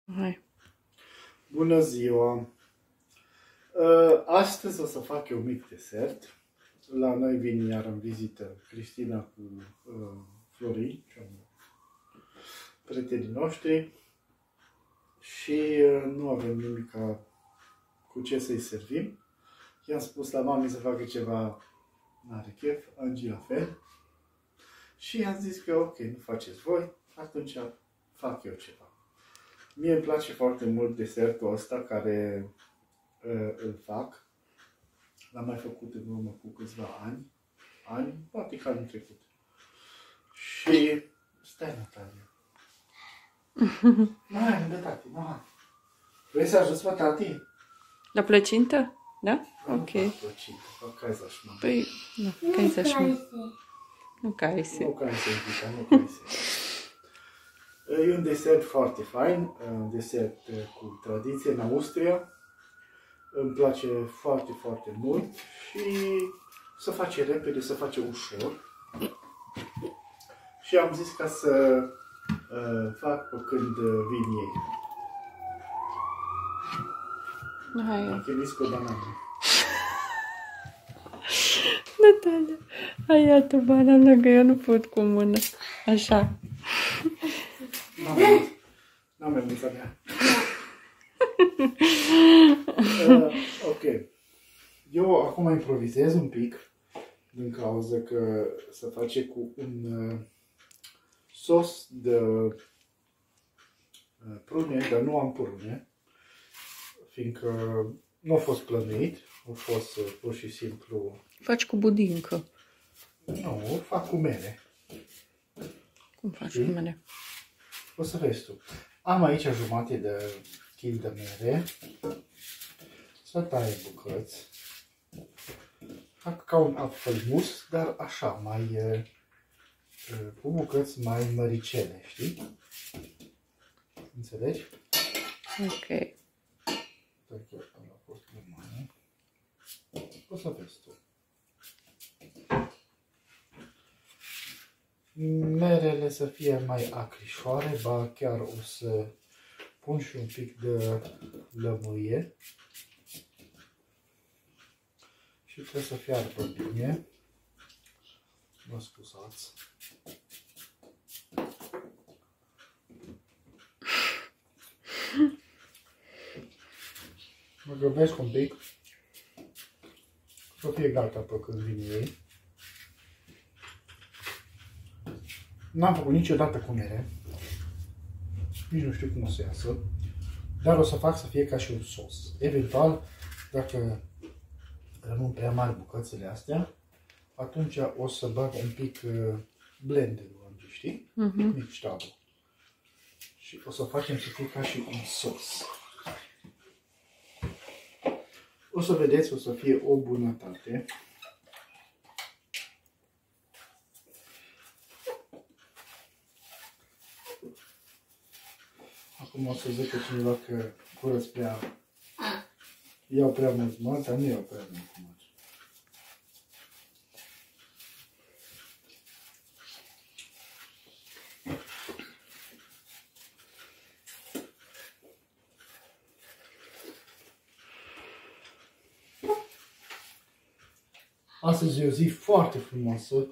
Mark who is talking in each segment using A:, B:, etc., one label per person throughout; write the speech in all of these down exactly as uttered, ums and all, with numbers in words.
A: Hai.
B: Bună ziua! Astăzi o să fac eu un mic desert. La noi vin iar în vizită Cristina cu uh, Florin, prietenii noștri, și uh, nu avem nimic cu ce să-i servim. I-am spus la mami să facă ceva, n-are chef, Angie la fel. Și i-am zis că ok, nu faceți voi, atunci fac eu ceva. Mie îmi place foarte mult desertul ăsta care uh, îl fac. L-am mai făcut în urmă cu câțiva ani, ani, poate că anul trecut. Și stai, Natalia. Mai, lângă tati, mai. Vrei să ajuți pe tati?
A: La plăcintă? Da? Ok.
B: Nu fac plăcintă, fac caizashma.
A: Păi, nu, caizashma. Nu caise.
B: Nu caise, Ivica, nu caise. E un desert foarte fain, un desert cu tradiție în Austria. Îmi place foarte, foarte mult și se face repede, se face ușor. Și am zis ca să uh, fac pe când vin ei.
A: Hai.
B: Am chimis cu o banană.
A: Natalia, hai ia tu banana, că eu nu pot cu mână. Așa.
B: N-am mai mult mea. uh, ok. Eu acum improvizez un pic, din cauza că se face cu un uh, sos de uh, prune, dar nu am prune, fiindcă nu a fost plănuit, a fost uh, pur și simplu...
A: Faci cu budincă.
B: Nu, fac cu mere.
A: Cum faci
B: Știi?
A: cu mele?
B: O să vezi tu. Am aici jumătate de kil de mere. Să taie bucăți. Fac ca un apfelmus, dar așa, mai cu bucăți mai măricele, știi? Înțelegi?
A: Ok.
B: Dacă a fost mai. O să vezi tu. Merele să fie mai acrișoare, ba chiar o să pun și un pic de lămâie. Și trebuie să fiarbă bine. Mă scuzați. Mă grăbesc un pic. Să fie gata pe când vin ei. N-am făcut niciodată cu mere. Nici nu știu cum o să iasă. Dar o să fac să fie ca și un sos. Eventual, dacă rămân prea mari bucățele astea, atunci o să bag un pic uh, blended-ul, știi?
A: Uh-huh.
B: Mic, mic ștabul. Și o să facem să fie ca și un sos. O să vedeți, o să fie o bunătate. Acum o să zică cineva că curăț prea... Iau prea mult măr, dar nu iau prea mult măr. Astăzi e o zi foarte frumoasă.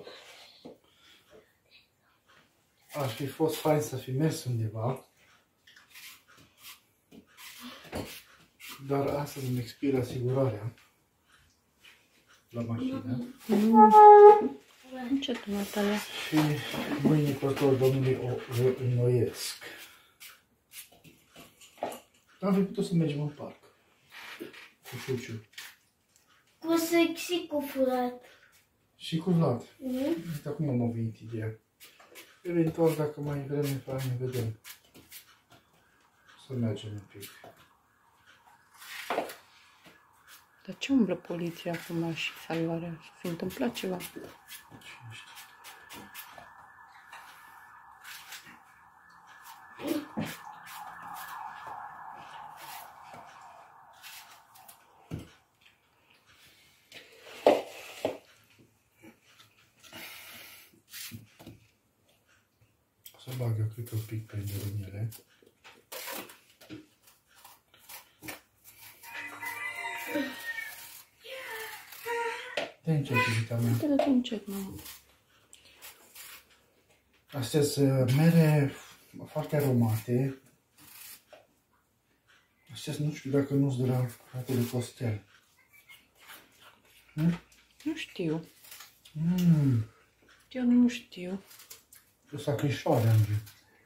B: Ar fi fost fain să fi mers undeva. Dar astăzi îmi expiră asigurarea la mașină.
A: Mm. Încet, Natalia.
B: Și mâine, cu ajutorul Domnului, o reînnoiesc. Am fi putut să mergem în parc. Cu Șuciu.
C: Cu sexy, cu furat.
B: Și cu Vlad.
C: Mm?
B: Uite, acum am venit ideea. Eventual, dacă mai vreme, ne vedem. Să mergem un pic.
A: Dar ce umblă poliția acum și salvarea? S-a fi întâmplat ceva?
B: Cine știe? O să bag eu, cred că un pic pe în ele. Te încet, iubita mea.
A: Te lăsă încet, mamă.
B: Astea sunt mere foarte aromate. Astea nu știu dacă nu-s de la fratele Costel. Hmm?
A: Nu știu.
B: Mm.
A: Eu nu știu.
B: O sacrișoare, Andrei.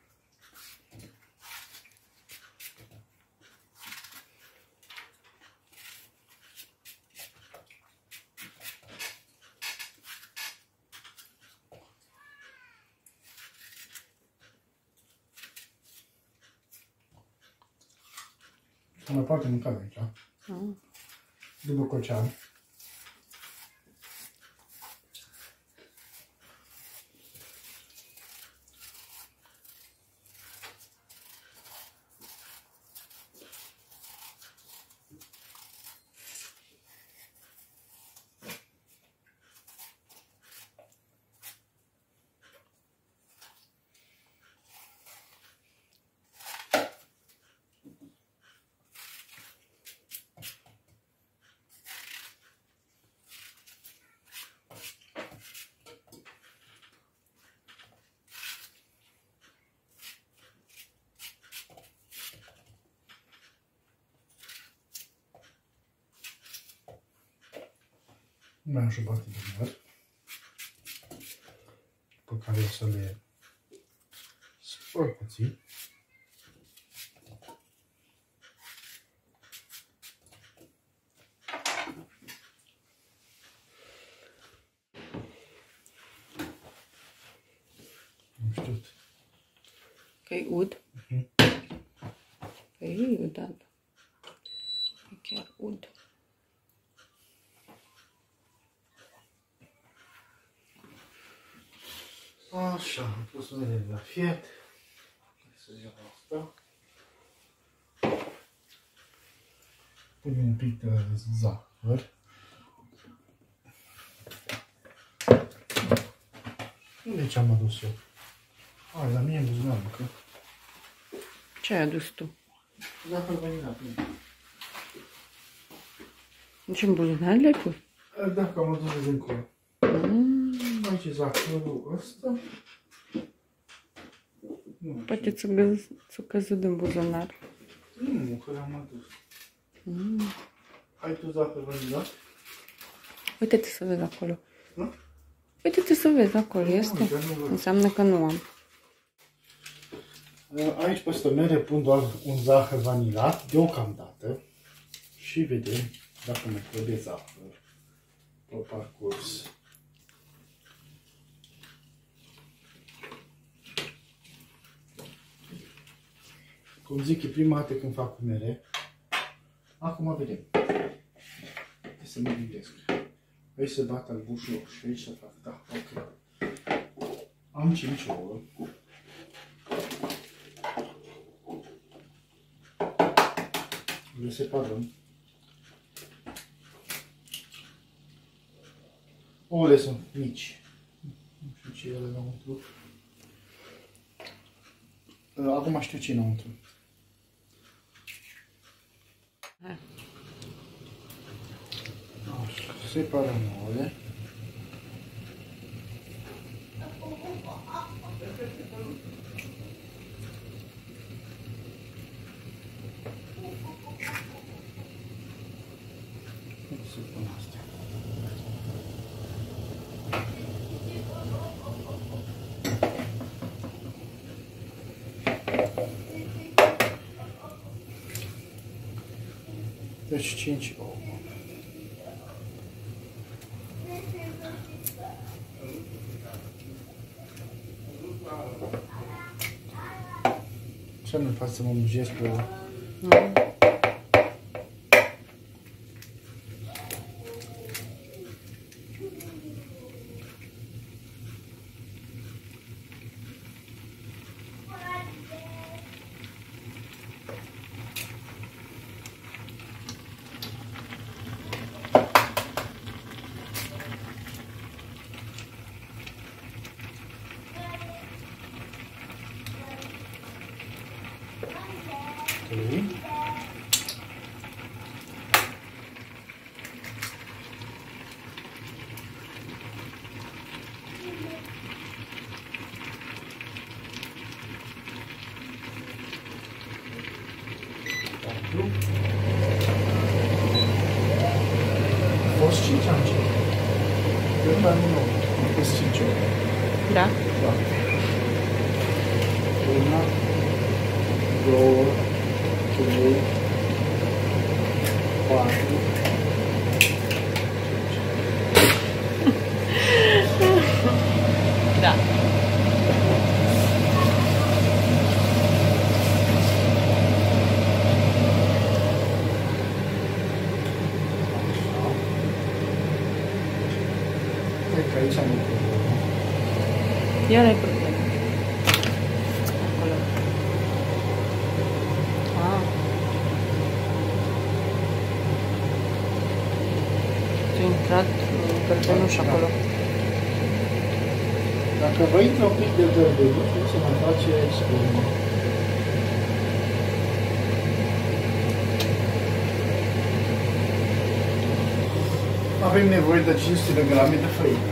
B: Mai poate mânca de aici.
A: Mm.
B: După cocean. Mai am jumătate de măr, după care o să le spăl puțin. Nu știu.
A: Că-i ud?
B: Uh-huh.
A: Păi e ud, da. E chiar ud.
B: Așa, am pus unele la fiert. Hai să iau asta. Punem un pic de zahăr. Unde ce-am adus eu? A, la mine în buzunar încă.
A: Ce ai adus tu?
B: Zahăr vanilat.
A: Nici în buzunar le pui?
B: Dacă am adus de încolo.
A: Mm.
B: Aici e zahărul ăsta.
A: Poate ți-o căzut din buzunar.
B: Nu, că l-am adus.
A: Mm.
B: Ai tu zahăr vanilat?
A: Uite-te să vezi acolo.
B: Nu?
A: Uite-te să vezi acolo, este? Înseamnă că nu am.
B: Aici peste mere pun doar un zahăr vanilat, deocamdată. Și vedem dacă mai trebuie zahăr pe parcurs. Cum zic, e prima dată când fac cu mere. Acum vedem. Hai să mă gândesc. Aici să bat albușul și aici să fac. Da, ok. Am cinci ouă. Le separăm. Ouăle sunt mici. Nu știu ce e ele înăuntru. Acum știu ce e înăuntru. Așa, separăm ouăle. Să pun astea. Deci cinci ouă. Ce nu fac să mă mugesc pe ouă?
A: Mm.
B: Okay. patru. A fost cinci ani. Când am nou. Am fost cinci ori.
A: Da?
B: Da. Una, două, trei, patru,
A: Da.
B: cred că aici am o problemă.
A: Iar ai probleme. Acolo. Ah. Tu ai intrat gălbenuș acolo.
B: Dacă vă intră un pic de gălbenuș, o să mai face spumă. Avem nevoie de cinci sute de grame de făină.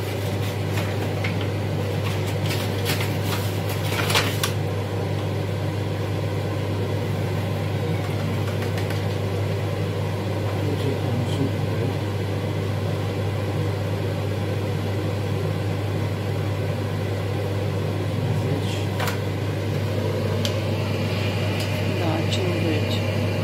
A: Da, cincizeci.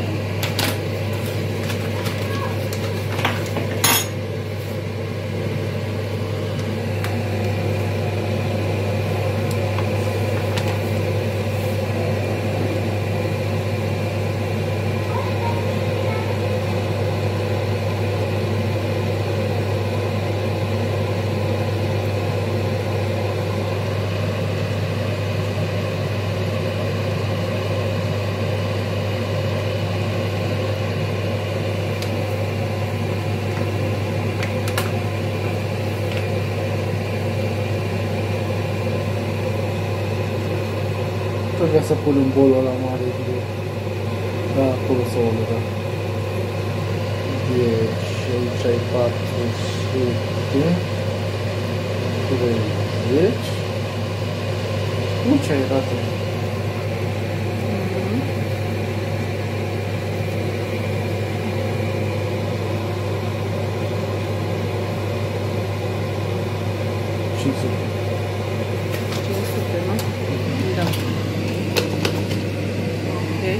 B: Trebuia să pun un bolul ăla mare de... Da, acolo să o da. Deci, aici ai patru sute treizeci. Nu ce ai dat? cinci sute.
A: cinci sute, nu? Da. Ok.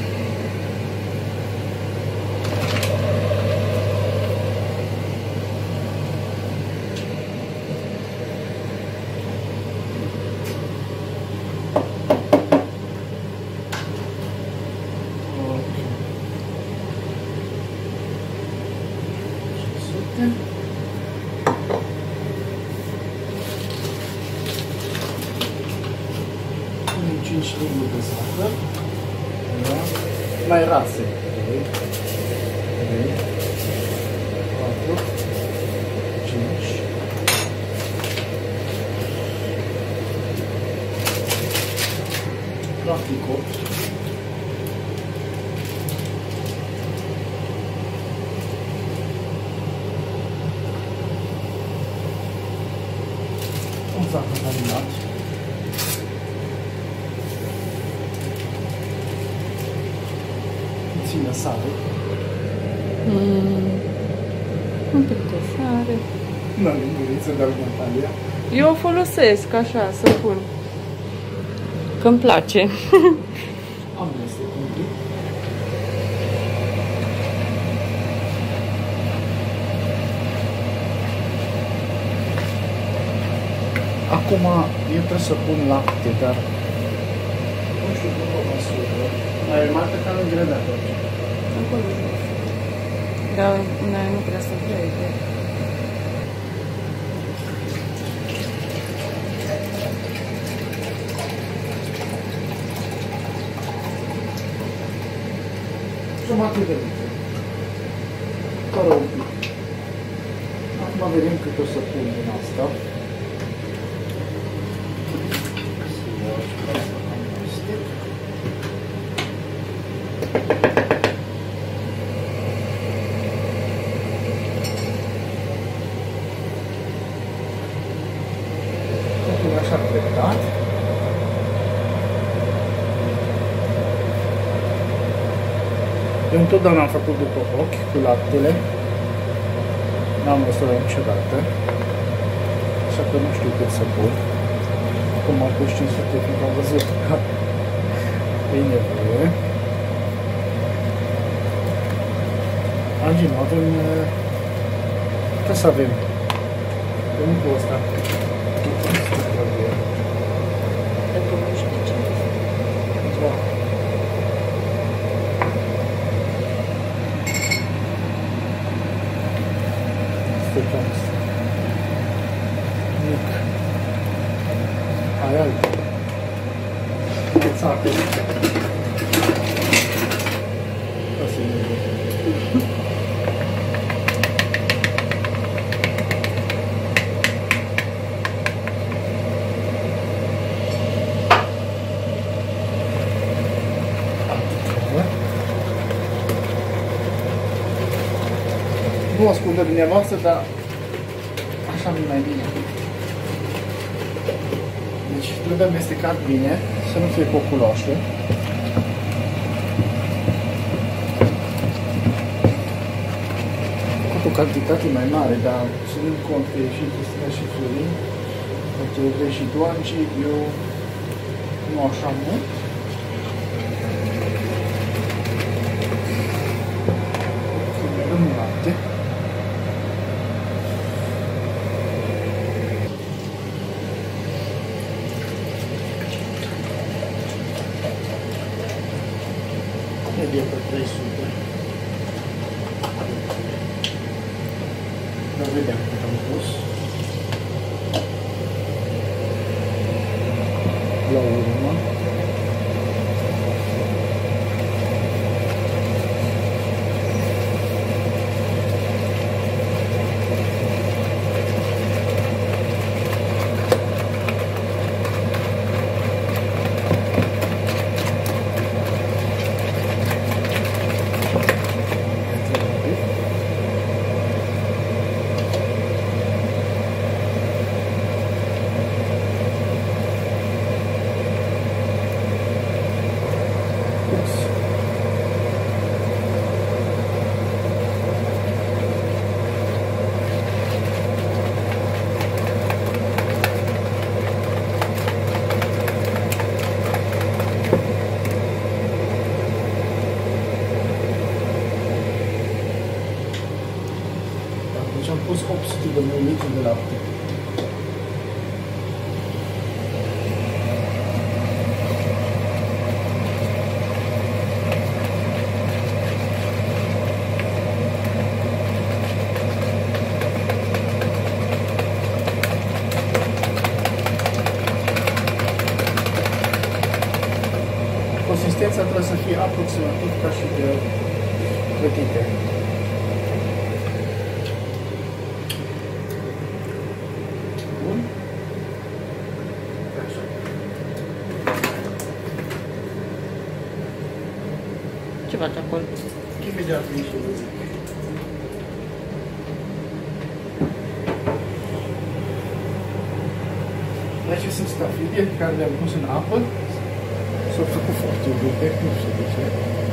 B: cinci litri de zahăr. Da? Mai rase. trei, trei, patru, cinci. Practic opt. Un zahăr marinat. Puțină sare.
A: Mm. Un pic de sare.
B: Nu am linguriță, dar Natalia.
A: Eu o folosesc așa, să pun. Că-mi place.
B: Am amestec un pic. Acum eu trebuie să pun lapte, dar nu știu cum o măsură. Mai remarcă ca în grădată.
A: Acolo. Dar n-ai nu prea să vrei.
B: Jumătate de litru. Fără un pic. Acum vedem cât o să pun din asta. Să iau și pe asta am amestec. Totul așa treptat. Eu întotdeauna am făcut după ochi cu laptele. N-am măsurat niciodată. Așa că nu știu cât să pun. Acum am pus cinci sute, fiindcă am văzut că e nevoie. Angie, nu avem... Ce să avem? Pe lucrul ăsta.
A: Pentru nu știu ce.
B: Da. Stăteam. Mic. Ai altă. Țacă. Asta e nevoie. Nu ascultă dumneavoastră, dar așa nu mai bine. Deci trebuie amestecat bine, să nu fie coculoașă. Cu o cantitate mai mare, dar ținând cont că e și Cristina și Florin, pentru vrei și tu, Angie, eu nu așa mult. În lapte. Medie pe trei sute. Dar vedem cât am pus. La urmă. Deci am pus opt sute de mililitri de lapte. Consistența trebuie să fie aproximativ ca și de clătite. Bun. Așa.
A: Ce faci acolo?
B: Imediat vin și vă zic. Aici sunt stafide care le-am pus în apă. S-au făcut foarte dure, nu știu de ce.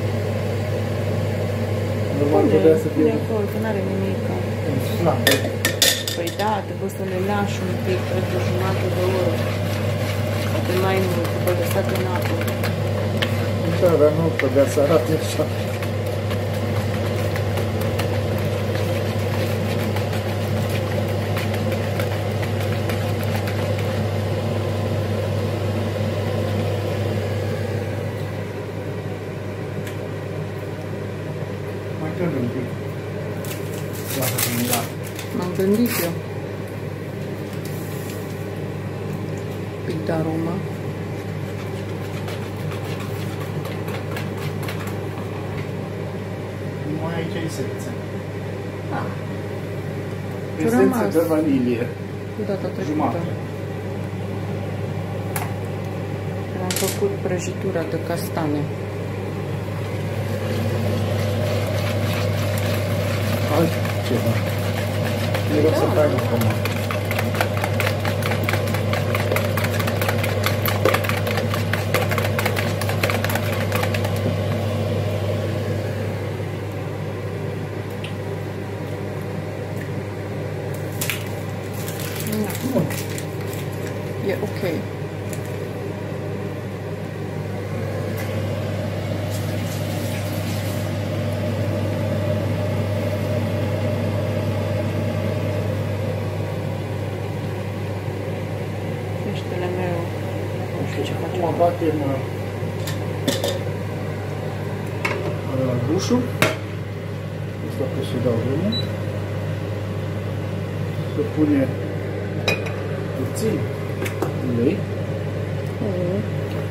B: Normal trebuia să fie
A: acolo, că n-are nimic.
B: umflate.
A: Păi da, trebuie să le lași un pic, cred că jumătate de oră. Poate mai mult, după lăsat în apă.
B: Da, dar nu trebuia să arate așa. Mai trebuie un pic. Lasă să-mi ia.
A: M-am gândit eu. Pic de aromă.
B: Numai aici e esență.
A: Ah.
B: Esență de vanilie.
A: Cu data trecută.
B: Jumătate.
A: Am făcut prăjitura de castane.
B: Altceva. Miros să faină acum.
A: Ok. Peștele meu. Nu știu ce face.
B: Acum batem dușul. Asta pot să dau drumul. Se pune puțin ulei.
A: Mm.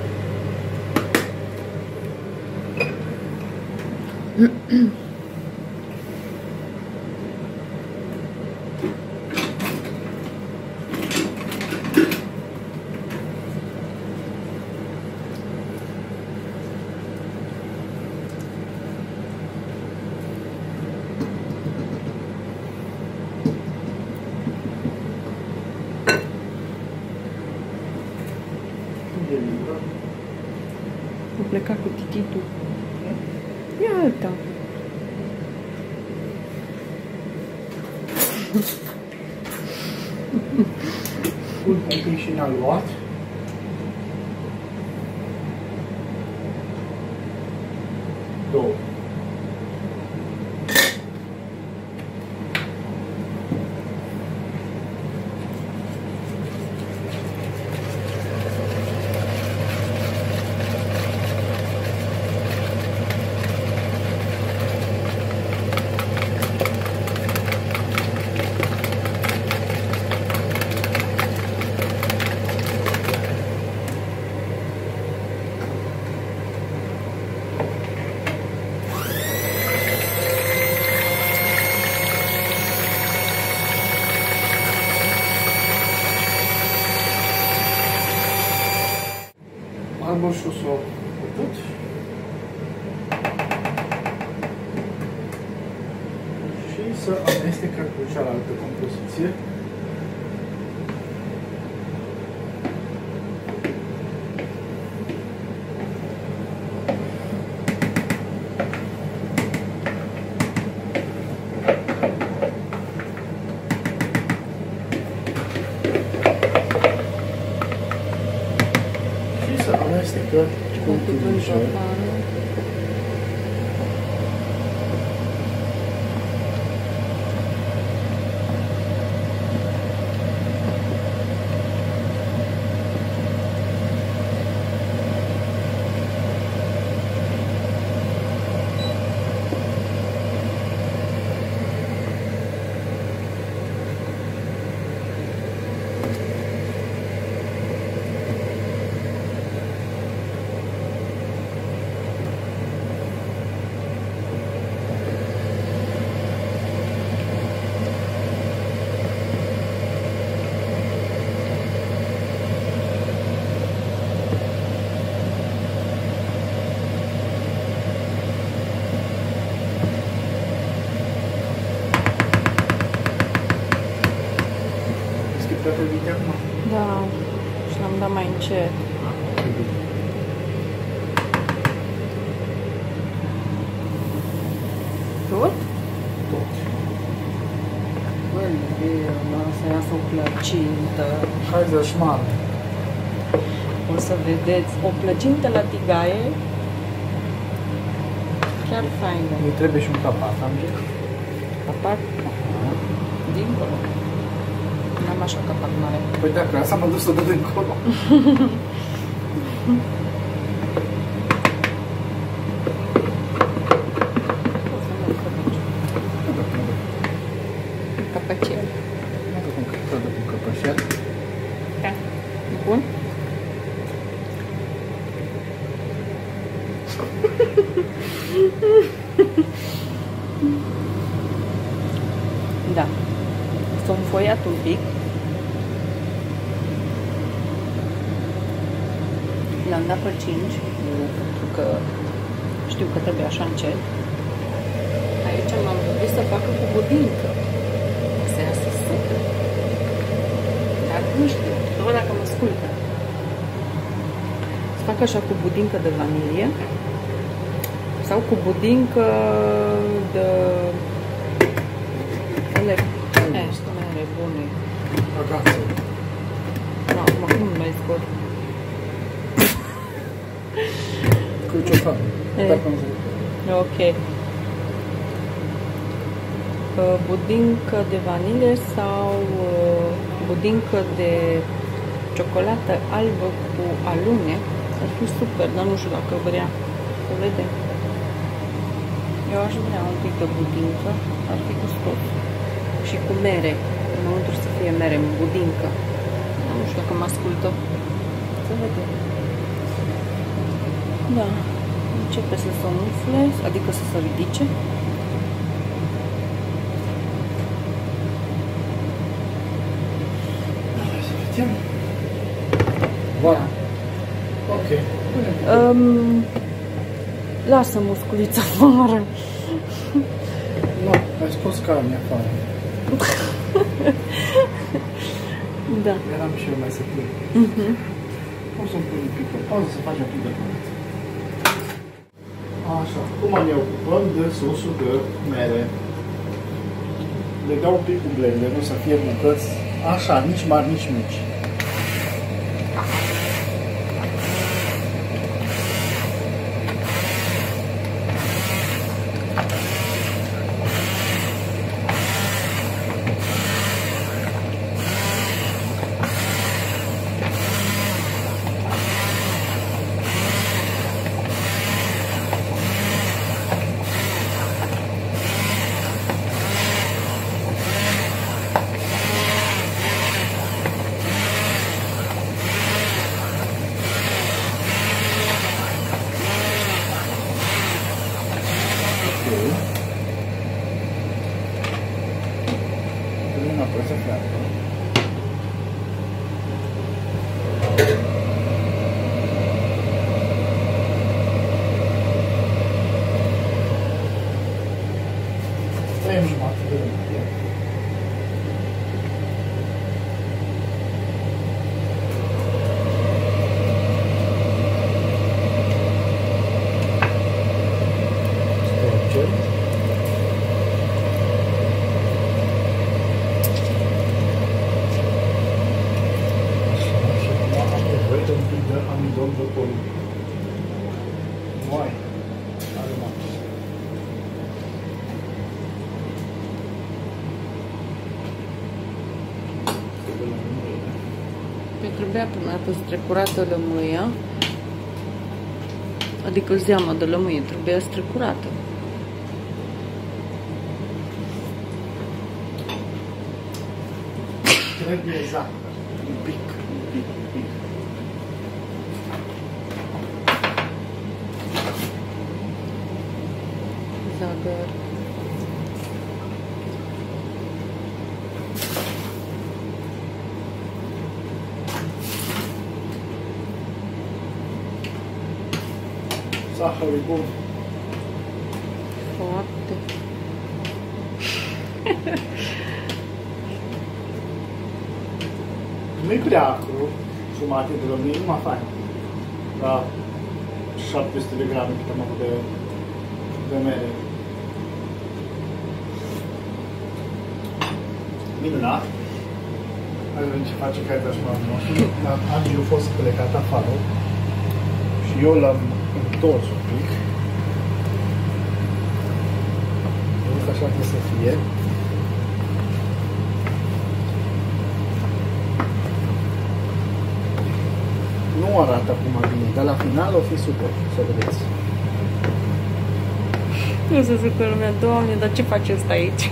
A: Am plecat cu tititul. Ia alta.
B: Pun un pic și în aluat. Două. Arboșul s-a făcut. Și să amestecăm cu cealaltă compoziție. Amestecăm cu tutunjă. Pe video acum?
A: Da. Și l-am dat mai încet. Tot?
B: Tot.
A: Băi, să iasă o plăcintă.
B: Hai de șmară.
A: O să vedeți o plăcintă la tigaie. Chiar faină.
B: Îi trebuie și un capac, am zis.
A: Capac? Dincolo. N-am așa capac mare.
B: Păi dacă asta m-a dus să dă dincolo.
A: Capăcel.
B: Nu dă cum să dă cu căpășel.
A: Da. E bun? Da. S-a înfoiat un pic. Le-am dat pe cinci, pentru că știu că trebuie așa încet. Aici m-am gândit să facă cu budincă. Să iasă super. Dar nu știu, nu văd dacă mă ascultă. Să fac așa cu budincă de vanilie sau cu budincă de... Ele... E, sunt mere bune.
B: Agață.
A: No, mult mai scot.
B: Cu ciocan.
A: Ok. Budincă de vanilie sau budincă de ciocolată albă cu alune. Ar fi super, dar nu știu dacă vrea. Să vedem. Eu aș vrea un pic de budincă. Ar fi gustos. Și cu mere. Înăuntru să fie mere, budincă. Nu știu dacă mă ascultă. Să vedem. Da. Începe să se umfle, adică să se ridice.
B: Wow. Ok.
A: Um, lasă musculița afară.
B: Nu, ai scos carne afară.
A: Da.
B: Eram și eu mai să plec.
A: Uh-huh.
B: O să-mi pun un pic pe pauză să facem un pic de pământ. Așa, acum ne ocupăm de sosul de mere. Le dau un pic cu blender, nu să fie bucăți așa, nici mari, nici mici. Tăiem jumătate de lămâie. Storcem. Așa, și acum am nevoie de un pic de amidon de porumb. Mai, are mai.
A: Mi trebuia prima dată strecurată lămâia, adică zeama de lămâie trebuia strecurată.
B: Trebuie exact, un pic, un pic, un pic.
A: Zahăr.
B: Zahărul e bun.
A: Foarte.
B: Nu-i prea acru, jumate de lămâie, numai fain. La șapte sute de grame cât am avut de, de mere. Minunat. Hai să vedem ce face caitașmanul nostru. Agi a fost plecat afară și eu l-am întors un pic. Vedeți, așa trebuie să fie. Nu arată acum bine, dar la final o fi super, să vedeți.
A: Nu se zică lumea, Doamne, dar ce face ăsta aici?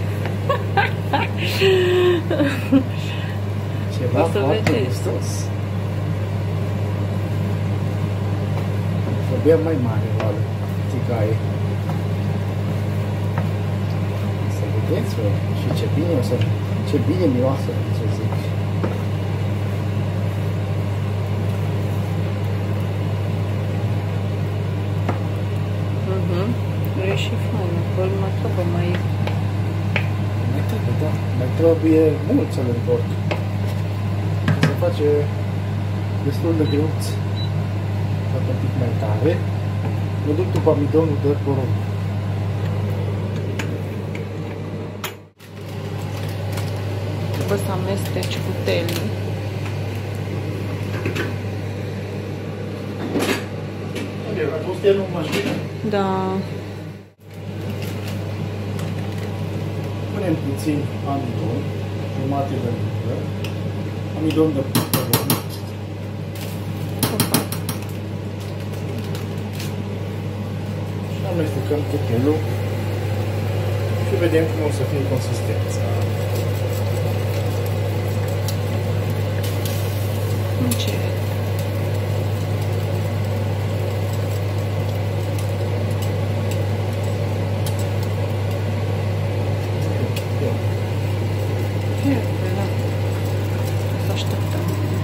B: Ceva foarte gustos. Trebuie mai mare, oală, tigaie. Să vedeți, bă, și ce bine o să, ce bine miroasă, ce zic.
A: Mhm. E și fain, acolo mai trebuie mai...
B: Mai trebuie, da, mai trebuie mult să le întorc. Se face destul de greuț. Fac un pic mai tare. Mă duc după amidonul de porumb.
A: Trebuie să amesteci cu telul.
B: a pus el în mașină?
A: Da.
B: Punem puțin amidon, jumate de litră, amidon de păpăron. Și amestecăm cutelul și vedem cum o să fie consistența.
A: Ce? Să așteptăm.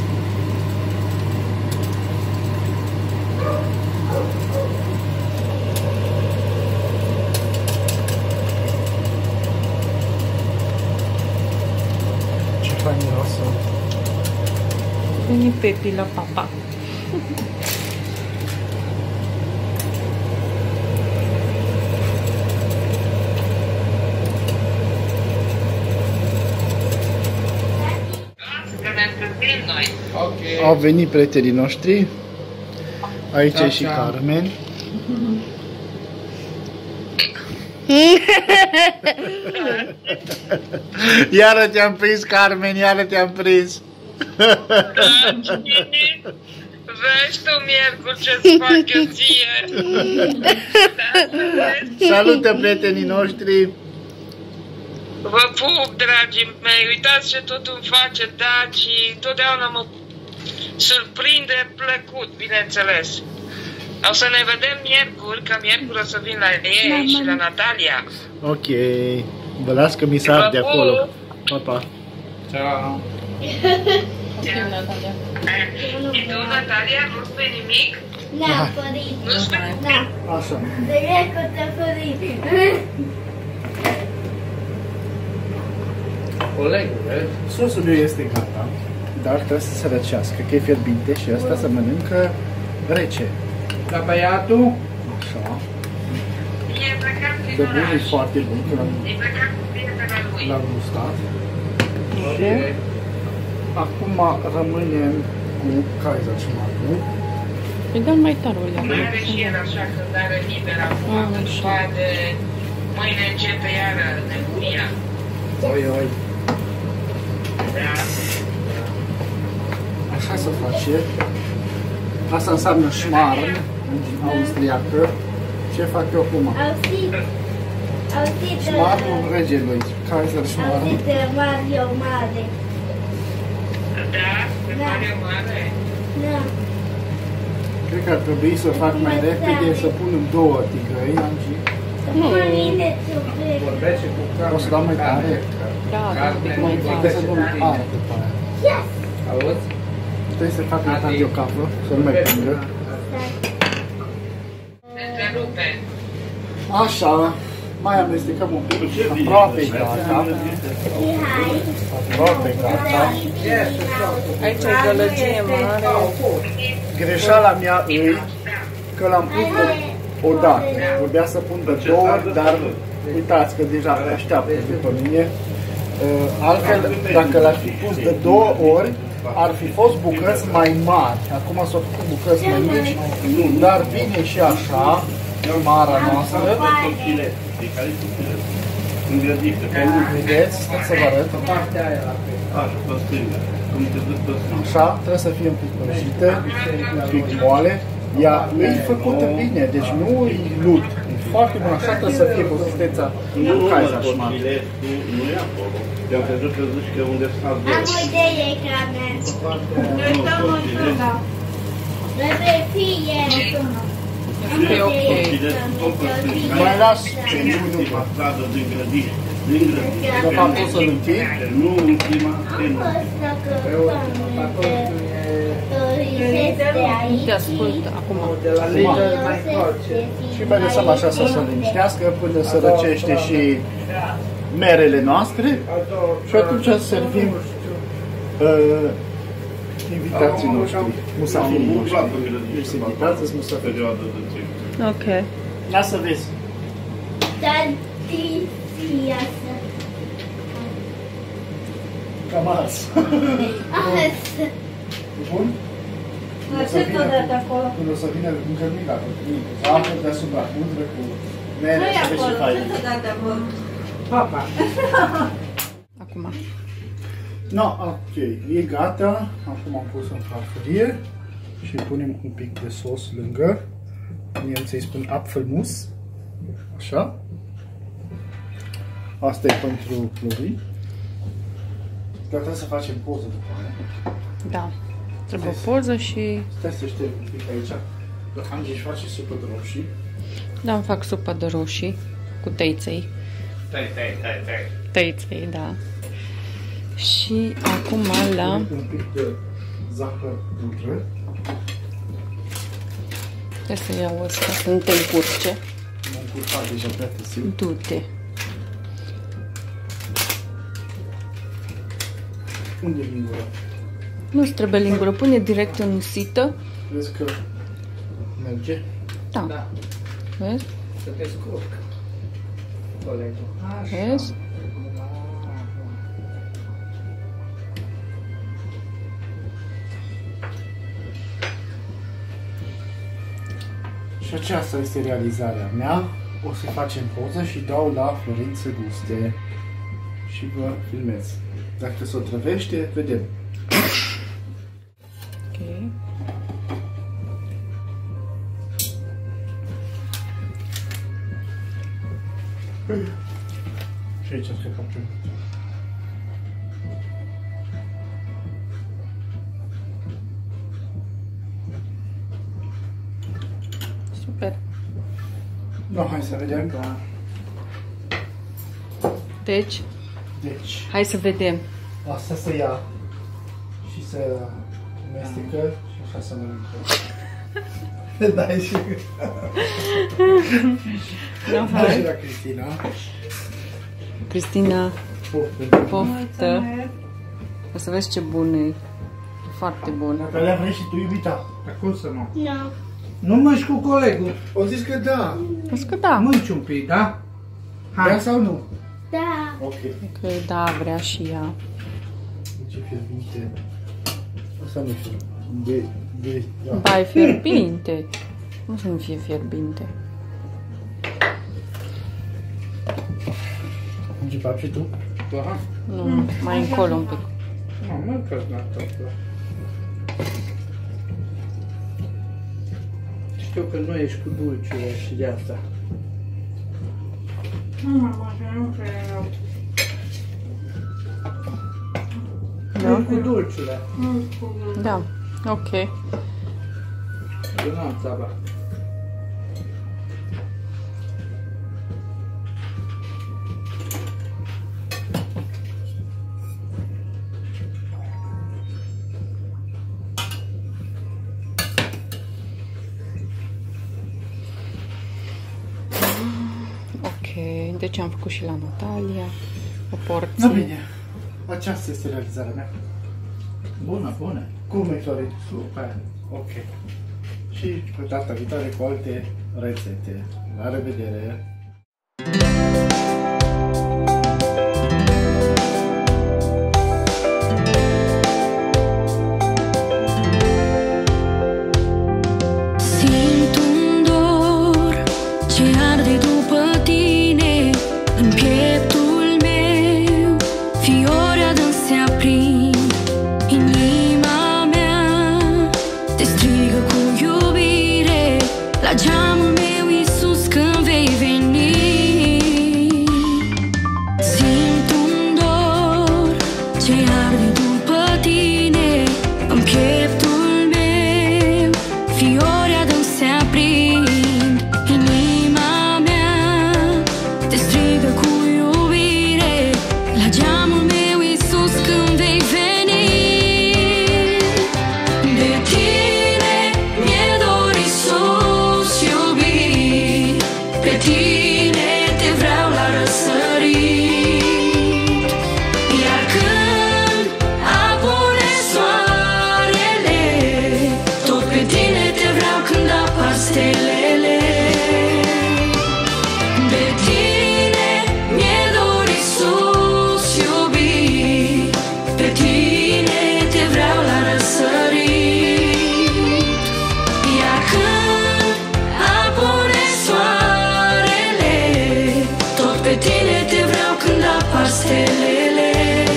B: Ce fain miroasă!
A: Veni Pepi la papa.
B: Okay. Au venit prietenii noștri. Aici da, e și Carmen. Iară te-am prins, Carmen, iară te-am prins.
D: Vezi tu, miercuri, ce-ți fac eu ție.
B: Salută prietenii noștri.
D: Vă pup, dragii mei, uitați ce tot îmi face Daci, totdeauna mă surprinde plăcut, bineînțeles. O să ne vedem miercuri, că miercuri o să vin la ei și la Natalia.
B: Ok, vă las că mi s-ar de acolo. Pa, pa.
D: Ciao.
A: Ok, Natalia.
D: Și tu, Natalia, nu spui nimic?
C: Da, părinte.
D: Nu spui?
C: Da.
B: Așa.
C: Vedem că te părinte.
B: Sosul meu este gata, dar trebuie să se răcească, că e fierbinte și asta se mănâncă rece.
E: La băiatul?
B: Așa.
D: E plecat prin
B: De bun, e
D: oraș.
B: foarte bun, că
D: E plecat cu prietena lui.
B: l-am gustat. Și acum rămânem cu Kaiserschmarrn.
A: Îi dăm mai tare, Ulia.
D: Mai are și el așa cântare liberă acum,
A: Ah,
D: că
A: așa.
D: poate mâine începe iară nebunia.
B: Oi, oi.
D: Da.
B: Așa se face. Asta înseamnă Schmarrn, în austriacă. Ce fac eu acum?
C: Auzit, auzit,
B: Schmarrnul regelui, Kaiserschmarrn.
C: auzit de Mario Mare.
D: Da? Pe
C: Da.
D: Mario Mare?
C: Da.
B: Cred că ar trebui să fac mai repede, să pun în două tigăi.
C: Părinte, ciuperc.
E: Vorbește cu
B: O să dau mai tare.
A: Da, da, un pic mai
B: Trebuie să
A: tare.
B: dau mai tare pe aia.
C: Yes!
E: Auzi?
B: Trebuie să fac mai tare o capă, să nu mai prindă.
D: Se întrerupe.
B: Așa, mai amestecăm un pic, aproape gata.
C: Hai.
B: Aproape gata.
A: Aici e gălăgie mare.
B: Greșeala mea e că l-am pus de o dată. Trebuia să pun de două ori, dar uitați că deja așteaptă după mine. Uh, Altfel, dacă l-ar fi pus de două ori, ar fi fost bucăți mai mari. Acum s-au făcut bucăți mai mici, dar vine și așa, mara noastră. Vedeți? Stați să vă arăt. Așa, trebuie să fie un pic prăjită, un pic moale. Ea e făcută bine, deci nu e lut. E foarte bun, așa trebuie să fie consistența Kaiserschmarrn.
F: Nu e acolo. Eu am crezut că zici că unde s-a
C: Am o idee, Carmen. Noi stăm în sună. Trebuie fie în sună.
A: Ok, ok.
B: Mai las cinci minute.
F: stradă din grădini. Din grădini.
B: De fapt, pot să-l închid.
F: Nu ultima, din
A: Te ascult acum.
E: De la Lidl mai încoace.
B: Și mai lăsăm așa să se liniștească până se răcește și merele noastre. Și atunci servim uh, invitații noștri, musafirii noștri. Deci sunt invitați, sunt musafiri.
F: perioadă de timp.
A: Ok.
B: Ia să vezi.
C: Tradițioasă.
B: Cam asta.
C: Asta.
B: Bun? Când o să vină, când o să vină încă nu e gata. Cu apă deasupra, pudră, cu mere, să vezi ce faci.
E: Papa.
A: Acum.
B: No, ok, e gata. Acum am pus în farfurie și punem un pic de sos lângă. Mie îți spun Apfelmus. Așa. Asta e pentru Florin. Dar trebuie să facem poză după aia.
A: Da. Trebuie o poză și...
B: Stai să șterg un pic aici. Angie își face supă de roșii.
A: Da, îmi fac supă de roșii cu tăiței.
E: Stai, stai, stai, stai.
A: Tăiței, da. Și acum la...
B: Un pic de zahăr pudră.
A: Trebuie să iau ăsta, să nu te încurce.
B: M-am încurcat deja prea târziu.
A: Du-te.
B: Unde e lingura?
A: Nu-ți trebuie lingură, pune direct în sită.
B: Vezi că merge?
A: Da.
E: Da.
A: Vezi?
E: Să te scurc. Colegul. Așa.
A: Vezi?
B: Și aceasta este realizarea mea. O să facem poză și dau la Florin să guste. Și vă filmez. Dacă se otrăvește, vedem.
A: Ok.
B: Și aici cred că am primit.
A: Super.
B: No, hai să vedem.
E: Da.
A: Deci,
B: Deci,
A: hai să vedem.
B: asta se ia și se amestecă și așa să mănâncă. Da, și...
A: Da,
B: Da, și la Cristina.
A: Cristina,
B: Poftă.
A: poftă. O să vezi ce bună e. Foarte bună.
B: Dacă le-a vrei și tu, iubita.
E: Dar cum să nu?
C: Nu.
E: Nu mânci cu colegul.
B: O zis că da.
A: O să că da.
E: Mânci un pic, da?
B: Hai. Da sau nu?
C: Da.
B: Ok.
A: Că da, vrea și ea.
B: Ce fierbinte. Asta nu știu. De... de... Da.
A: Ba, e fierbinte. Nu să nu fie fierbinte.
B: Începem și tu?
E: Da.
A: Nu, mai încolo un pic.
E: Nu, mâncă la tot. Știu că nu ești cu dulciule și de asta. Nu cu dulciule.
A: Da, ok.
E: Nu am țaba.
A: Ok, deci am făcut și la Natalia o porție.
B: Da, bine. Aceasta este realizarea mea.
E: Bună, bună.
B: Cum e, Florin?
E: Super.
B: Ok. Și pe data viitoare cu alte rețete. La revedere!
G: Simt un dor ce arde după tine în pieptul meu, fiori adânc se aprind, inima mea te strigă cu iubire la geamul meu, Iisus, când vei veni. Simt un dor ce arde după tine în pieptul meu, fiori adânc se aprind, inima mea te strigă cu iubire la geamul meu, Iisus, când vei veni. De tine mi-e dor, Iisus, iubit, pe tine te vreau la răsărit, iar când apune soarele, tot pe tine te vreau când apar stelele. De tine mi-e dor, Iisus, iubit, tine te vreau când apar stelele.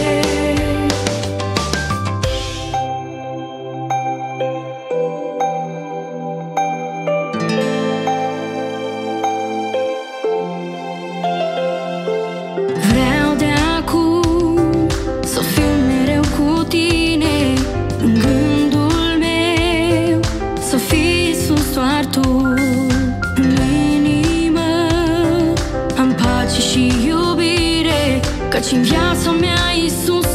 G: Vreau de acum să fiu mereu cu tine în gândul meu, să fii sus doar tu. În inimă am pace și iubire, căci în viața mea Iisus